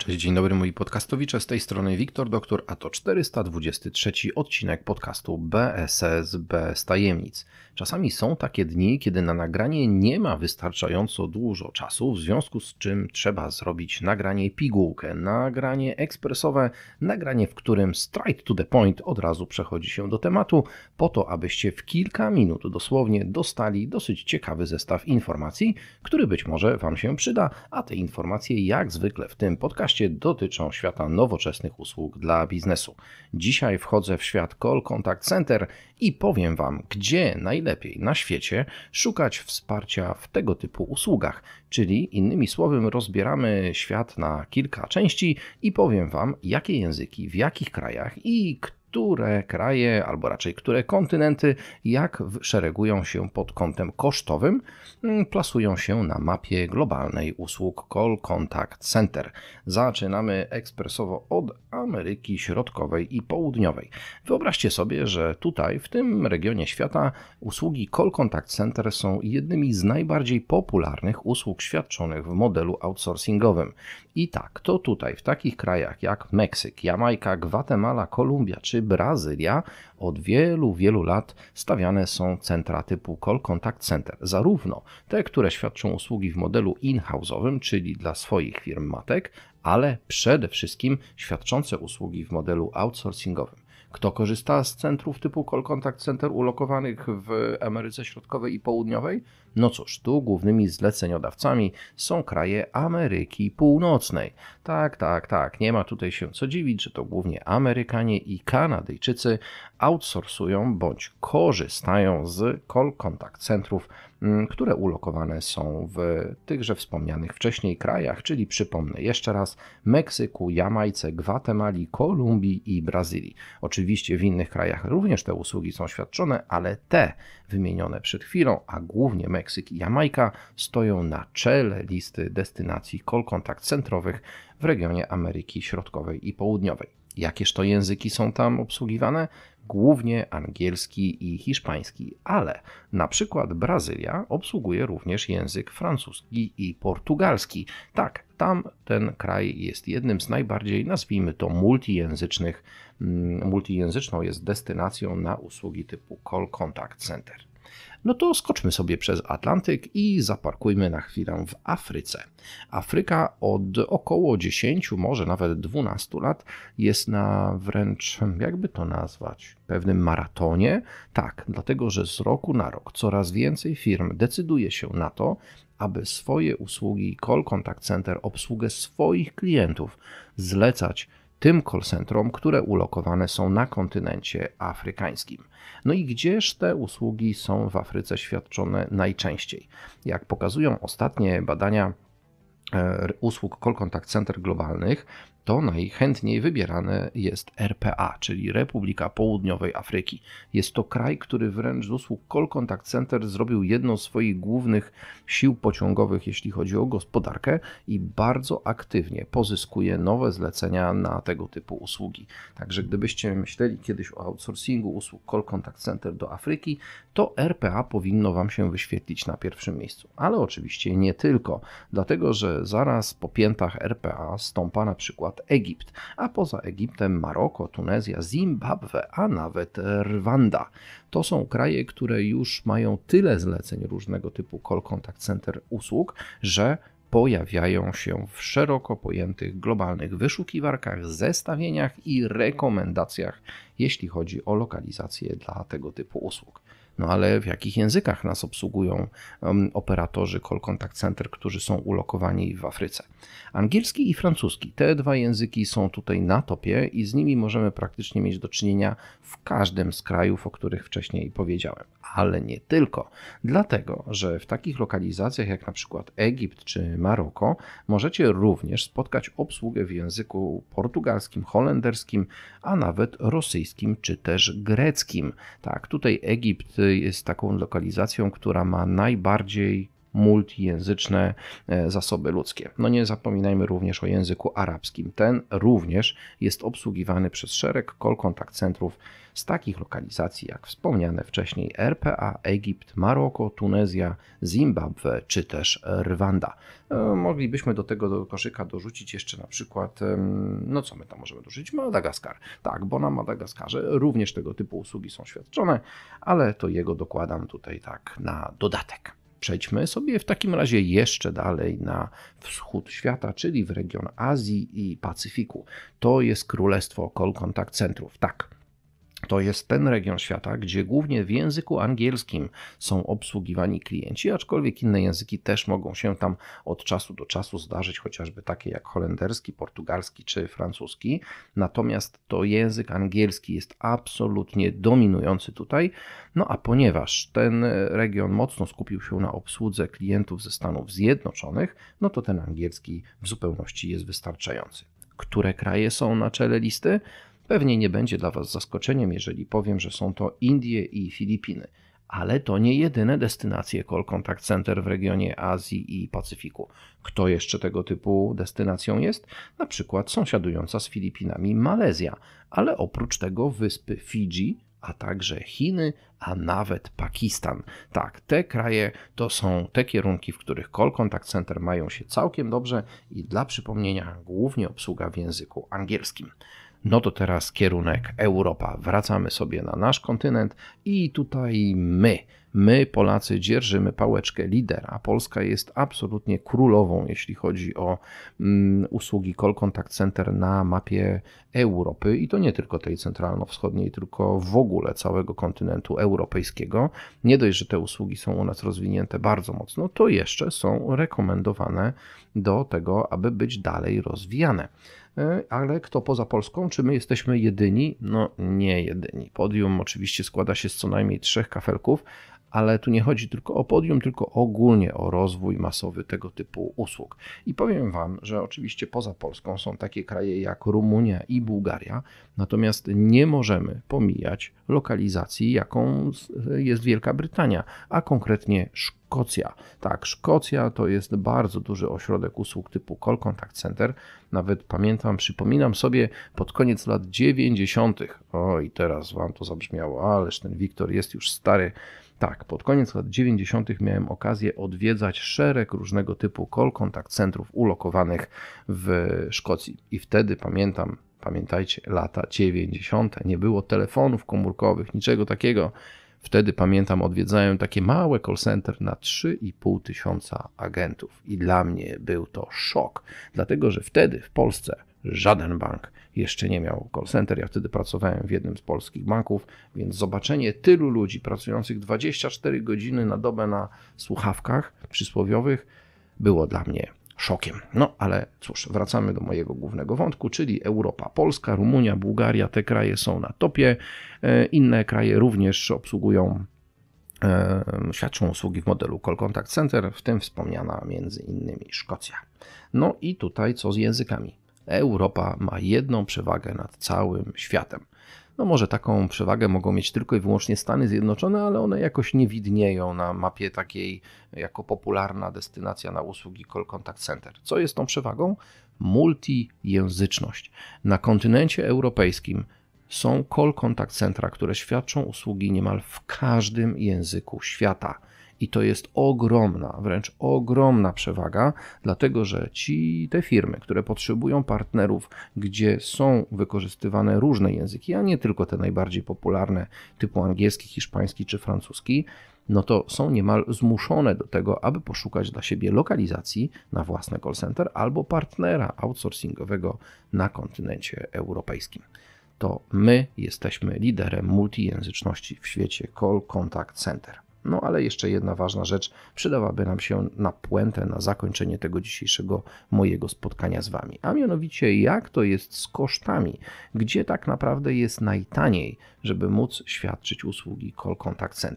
Cześć, dzień dobry moi podcastowicze, z tej strony Wiktor Doktor, a to 423 odcinek podcastu BSS bez tajemnic. Czasami są takie dni, kiedy na nagranie nie ma wystarczająco dużo czasu, w związku z czym trzeba zrobić nagranie pigułkę, nagranie ekspresowe, nagranie, w którym straight to the point od razu przechodzi się do tematu, po to abyście w kilka minut dosłownie dostali dosyć ciekawy zestaw informacji, który być może Wam się przyda, a te informacje jak zwykle w tym podcaście dotyczą świata nowoczesnych usług dla biznesu. Dzisiaj wchodzę w świat Call Contact Center i powiem Wam, gdzie najlepiej na świecie szukać wsparcia w tego typu usługach, czyli innymi słowy rozbieramy świat na kilka części i powiem Wam, jakie języki, w jakich krajach i które kraje, albo raczej które kontynenty, jak szeregują się pod kątem kosztowym, plasują się na mapie globalnej usług Call Contact Center. Zaczynamy ekspresowo od Ameryki Środkowej i Południowej. Wyobraźcie sobie, że tutaj, w tym regionie świata, usługi Call Contact Center są jednymi z najbardziej popularnych usług świadczonych w modelu outsourcingowym. I tak, to tutaj, w takich krajach jak Meksyk, Jamajka, Gwatemala, Kolumbia czy Brazylia od wielu lat stawiane są centra typu Call Contact Center. Zarówno te, które świadczą usługi w modelu in-house'owym, czyli dla swoich firm matek, ale przede wszystkim świadczące usługi w modelu outsourcingowym. Kto korzysta z centrów typu Call Contact Center ulokowanych w Ameryce Środkowej i Południowej? No cóż, tu głównymi zleceniodawcami są kraje Ameryki Północnej. Tak, nie ma tutaj się co dziwić, że to głównie Amerykanie i Kanadyjczycy outsourcują bądź korzystają z Call Contact Centrów, które ulokowane są w tychże wspomnianych wcześniej krajach, czyli przypomnę jeszcze raz Meksyku, Jamajce, Gwatemali, Kolumbii i Brazylii. Oczywiście w innych krajach również te usługi są świadczone, ale te wymienione przed chwilą, a głównie Meksyk i Jamajka stoją na czele listy destynacji Call Contact Centrowych w regionie Ameryki Środkowej i Południowej. Jakież to języki są tam obsługiwane? Głównie angielski i hiszpański, ale na przykład Brazylia obsługuje również język francuski i portugalski. Tak, tam ten kraj jest jednym z najbardziej, nazwijmy to, multijęzyczną jest destynacją na usługi typu Call Contact Center. No to skoczmy sobie przez Atlantyk i zaparkujmy na chwilę w Afryce. Afryka od około 10, może nawet 12 lat jest na wręcz, jakby to nazwać, pewnym maratonie. Tak, dlatego że z roku na rok coraz więcej firm decyduje się na to, aby swoje usługi Call Contact Center, obsługę swoich klientów zlecać tym call centrom, które ulokowane są na kontynencie afrykańskim. No i gdzież te usługi są w Afryce świadczone najczęściej? Jak pokazują ostatnie badania usług Call Contact Center globalnych, to najchętniej wybierane jest RPA, czyli Republika Południowej Afryki. Jest to kraj, który wręcz z usług Call Contact Center zrobił jedną z swoich głównych sił pociągowych, jeśli chodzi o gospodarkę i bardzo aktywnie pozyskuje nowe zlecenia na tego typu usługi. Także gdybyście myśleli kiedyś o outsourcingu usług Call Contact Center do Afryki, to RPA powinno Wam się wyświetlić na pierwszym miejscu. Ale oczywiście nie tylko, dlatego że zaraz po piętach RPA stąpa na przykład Egipt, a poza Egiptem Maroko, Tunezja, Zimbabwe, a nawet Rwanda. To są kraje, które już mają tyle zleceń różnego typu Call Contact Center usług, że pojawiają się w szeroko pojętych globalnych wyszukiwarkach, zestawieniach i rekomendacjach, jeśli chodzi o lokalizację dla tego typu usług. No ale w jakich językach nas obsługują operatorzy Call Contact Center, którzy są ulokowani w Afryce? Angielski i francuski. Te dwa języki są tutaj na topie i z nimi możemy praktycznie mieć do czynienia w każdym z krajów, o których wcześniej powiedziałem. Ale nie tylko. Dlatego, że w takich lokalizacjach jak na przykład Egipt czy Maroko możecie również spotkać obsługę w języku portugalskim, holenderskim, a nawet rosyjskim czy też greckim. Tak, tutaj Egipt jest taką lokalizacją, która ma najbardziej multijęzyczne zasoby ludzkie. No nie zapominajmy również o języku arabskim. Ten również jest obsługiwany przez szereg call contact centrów z takich lokalizacji jak wspomniane wcześniej RPA, Egipt, Maroko, Tunezja, Zimbabwe czy też Rwanda. Moglibyśmy do tego koszyka dorzucić jeszcze na przykład, no co my tam możemy dorzucić? Madagaskar. Tak, bo na Madagaskarze również tego typu usługi są świadczone, ale to jego dokładam tutaj tak na dodatek. Przejdźmy sobie w takim razie jeszcze dalej na wschód świata, czyli w region Azji i Pacyfiku. To jest królestwo call contact centrów. Tak. To jest ten region świata, gdzie głównie w języku angielskim są obsługiwani klienci, aczkolwiek inne języki też mogą się tam od czasu do czasu zdarzyć, chociażby takie jak holenderski, portugalski czy francuski. Natomiast to język angielski jest absolutnie dominujący tutaj. No a ponieważ ten region mocno skupił się na obsłudze klientów ze Stanów Zjednoczonych, no to ten angielski w zupełności jest wystarczający. Które kraje są na czele listy? Pewnie nie będzie dla Was zaskoczeniem, jeżeli powiem, że są to Indie i Filipiny, ale to nie jedyne destynacje call contact center w regionie Azji i Pacyfiku. Kto jeszcze tego typu destynacją jest? Na przykład sąsiadująca z Filipinami Malezja, ale oprócz tego wyspy Fidżi, a także Chiny, a nawet Pakistan. Tak, te kraje to są te kierunki, w których call contact center mają się całkiem dobrze i dla przypomnienia głównie obsługa w języku angielskim. No to teraz kierunek Europa. Wracamy sobie na nasz kontynent i tutaj my Polacy dzierżymy pałeczkę lidera. Polska jest absolutnie królową, jeśli chodzi o usługi call contact center na mapie Europy i to nie tylko tej centralno-wschodniej, tylko w ogóle całego kontynentu europejskiego. Nie dość, że te usługi są u nas rozwinięte bardzo mocno, to jeszcze są rekomendowane do tego, aby być dalej rozwijane. Ale kto poza Polską? Czy my jesteśmy jedyni? No nie jedyni. Podium oczywiście składa się z co najmniej 3 kafelków, ale tu nie chodzi tylko o podium, tylko ogólnie o rozwój masowy tego typu usług. I powiem Wam, że oczywiście poza Polską są takie kraje jak Rumunia i Bułgaria, natomiast nie możemy pomijać lokalizacji, jaką jest Wielka Brytania, a konkretnie Szkocja. Tak, Szkocja to jest bardzo duży ośrodek usług typu call contact center. Nawet przypominam sobie pod koniec lat 90. Oj, teraz Wam to zabrzmiało, ależ ten Wiktor jest już stary. Tak, pod koniec lat 90. miałem okazję odwiedzać szereg różnego typu call contact centrów ulokowanych w Szkocji. I wtedy pamiętajcie, lata 90. Nie było telefonów komórkowych, niczego takiego. Wtedy pamiętam, odwiedzałem takie małe call center na 3,5 tysiąca agentów. I dla mnie był to szok, dlatego że wtedy w Polsce żaden bank jeszcze nie miał call center. Ja wtedy pracowałem w jednym z polskich banków, więc zobaczenie tylu ludzi pracujących 24 godziny na dobę na słuchawkach przysłowiowych było dla mnie szokiem. No ale cóż, wracamy do mojego głównego wątku, czyli Europa. Polska, Rumunia, Bułgaria, te kraje są na topie. Inne kraje również świadczą usługi w modelu call contact center, w tym wspomniana między innymi Szkocja. No i tutaj co z językami? Europa ma jedną przewagę nad całym światem. No może taką przewagę mogą mieć tylko i wyłącznie Stany Zjednoczone, ale one jakoś nie widnieją na mapie takiej jako popularna destynacja na usługi call contact center. Co jest tą przewagą? Multijęzyczność. Na kontynencie europejskim są call contact centra, które świadczą usługi niemal w każdym języku świata. I to jest ogromna, wręcz ogromna przewaga, dlatego że te firmy, które potrzebują partnerów, gdzie są wykorzystywane różne języki, a nie tylko te najbardziej popularne typu angielski, hiszpański czy francuski, no to są niemal zmuszone do tego, aby poszukać dla siebie lokalizacji na własne call center albo partnera outsourcingowego na kontynencie europejskim. To my jesteśmy liderem multijęzyczności w świecie call contact center. No ale jeszcze jedna ważna rzecz przydałaby nam się na puentę, na zakończenie tego dzisiejszego mojego spotkania z Wami. A mianowicie jak to jest z kosztami, gdzie tak naprawdę jest najtaniej, żeby móc świadczyć usługi call contact center.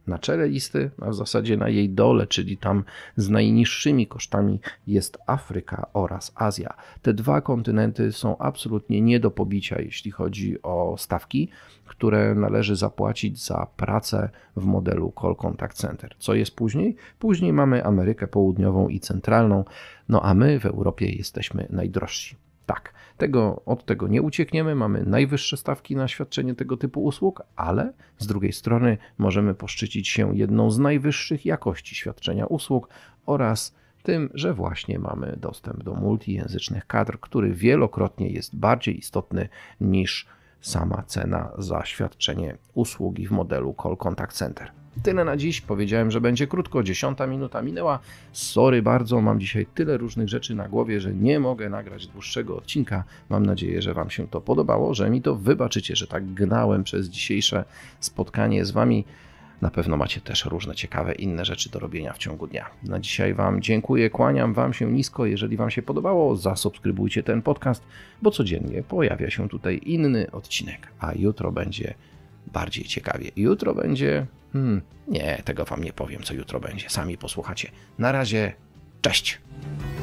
Na czele listy, a w zasadzie na jej dole, czyli tam z najniższymi kosztami jest Afryka oraz Azja. Te dwa kontynenty są absolutnie nie do pobicia, jeśli chodzi o stawki, które należy zapłacić za pracę w modelu Call Contact Center. Co jest później? Później mamy Amerykę Południową i Centralną, no a my w Europie jesteśmy najdrożsi. Tak, od tego nie uciekniemy, mamy najwyższe stawki na świadczenie tego typu usług, ale z drugiej strony możemy poszczycić się jedną z najwyższych jakości świadczenia usług oraz tym, że właśnie mamy dostęp do multijęzycznych kadr, który wielokrotnie jest bardziej istotny niż sama cena za świadczenie usługi w modelu Call Contact Center. Tyle na dziś. Powiedziałem, że będzie krótko. 10 minuta minęła. Sorry bardzo, mam dzisiaj tyle różnych rzeczy na głowie, że nie mogę nagrać dłuższego odcinka. Mam nadzieję, że Wam się to podobało, że mi to wybaczycie, że tak gnałem przez dzisiejsze spotkanie z Wami. Na pewno macie też różne ciekawe inne rzeczy do robienia w ciągu dnia. Na dzisiaj Wam dziękuję, kłaniam Wam się nisko. Jeżeli Wam się podobało, zasubskrybujcie ten podcast, bo codziennie pojawia się tutaj inny odcinek, a jutro będzie bardziej ciekawie. Jutro będzie... Nie, tego Wam nie powiem, co jutro będzie. Sami posłuchacie. Na razie, cześć!